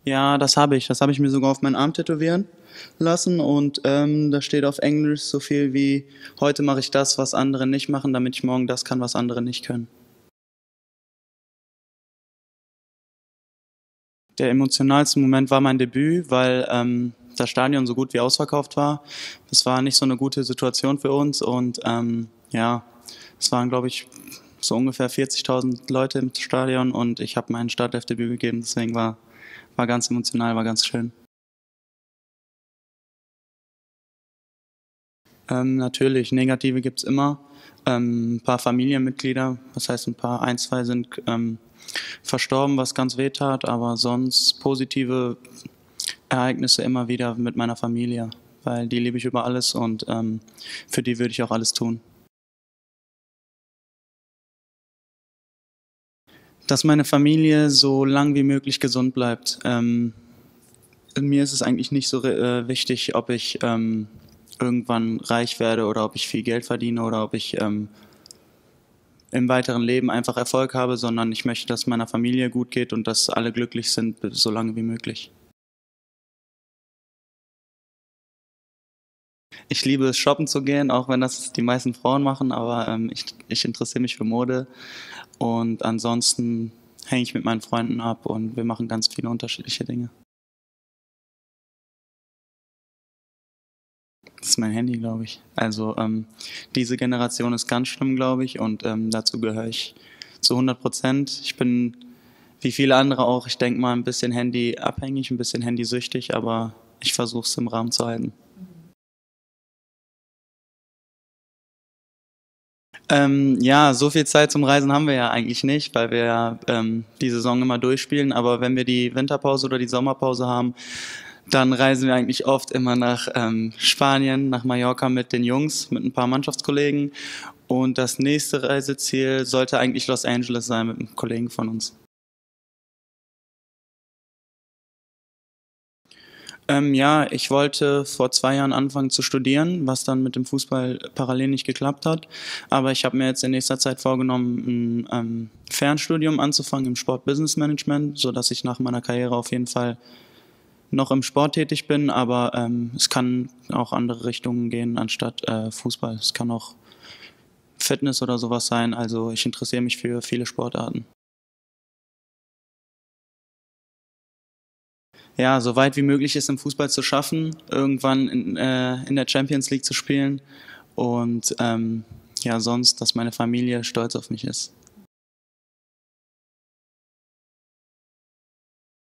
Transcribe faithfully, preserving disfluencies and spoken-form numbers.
Ja, das habe ich. Das habe ich mir sogar auf meinen Arm tätowieren lassen und ähm, da steht auf Englisch so viel wie: Heute mache ich das, was andere nicht machen, damit ich morgen das kann, was andere nicht können. Der emotionalste Moment war mein Debüt, weil ähm, das Stadion so gut wie ausverkauft war. Es war nicht so eine gute Situation für uns und ähm, ja, es waren, glaube ich, so ungefähr vierzigtausend Leute im Stadion und ich habe mein Startelfdebüt gegeben, deswegen war, war ganz emotional, war ganz schön. Ähm, natürlich, Negative gibt's immer. Ähm, ein paar Familienmitglieder, das heißt ein paar, ein, zwei sind ähm, verstorben, was ganz weh tat, aber sonst positive Ereignisse immer wieder mit meiner Familie, weil die liebe ich über alles und ähm, für die würde ich auch alles tun. Dass meine Familie so lang wie möglich gesund bleibt. Ähm, mir ist es eigentlich nicht so äh, wichtig, ob ich ähm, irgendwann reich werde oder ob ich viel Geld verdiene oder ob ich ähm, im weiteren Leben einfach Erfolg habe, sondern ich möchte, dass meiner Familie gut geht und dass alle glücklich sind, so lange wie möglich. Ich liebe es, shoppen zu gehen, auch wenn das die meisten Frauen machen, aber ähm, ich, ich interessiere mich für Mode und ansonsten hänge ich mit meinen Freunden ab und wir machen ganz viele unterschiedliche Dinge. Das ist mein Handy, glaube ich. Also ähm, diese Generation ist ganz schlimm, glaube ich, und ähm, dazu gehöre ich zu hundert Prozent. Ich bin wie viele andere auch, ich denke mal, ein bisschen handyabhängig, ein bisschen handysüchtig, aber ich versuche es im Rahmen zu halten. Ähm, ja, so viel Zeit zum Reisen haben wir ja eigentlich nicht, weil wir ja ähm, die Saison immer durchspielen. Aber wenn wir die Winterpause oder die Sommerpause haben, dann reisen wir eigentlich oft immer nach ähm, Spanien, nach Mallorca mit den Jungs, mit ein paar Mannschaftskollegen. Und das nächste Reiseziel sollte eigentlich Los Angeles sein mit einem Kollegen von uns. Ähm, ja, ich wollte vor zwei Jahren anfangen zu studieren, was dann mit dem Fußball parallel nicht geklappt hat. Aber ich habe mir jetzt in nächster Zeit vorgenommen, ein ähm, Fernstudium anzufangen im Sport-Business Management, sodass ich nach meiner Karriere auf jeden Fall noch im Sport tätig bin. Aber ähm, es kann auch andere Richtungen gehen anstatt äh, Fußball. Es kann auch Fitness oder sowas sein. Also ich interessiere mich für viele Sportarten. Ja, so weit wie möglich ist im Fußball zu schaffen, irgendwann in, äh, in der Champions League zu spielen und ähm, ja, sonst, dass meine Familie stolz auf mich ist.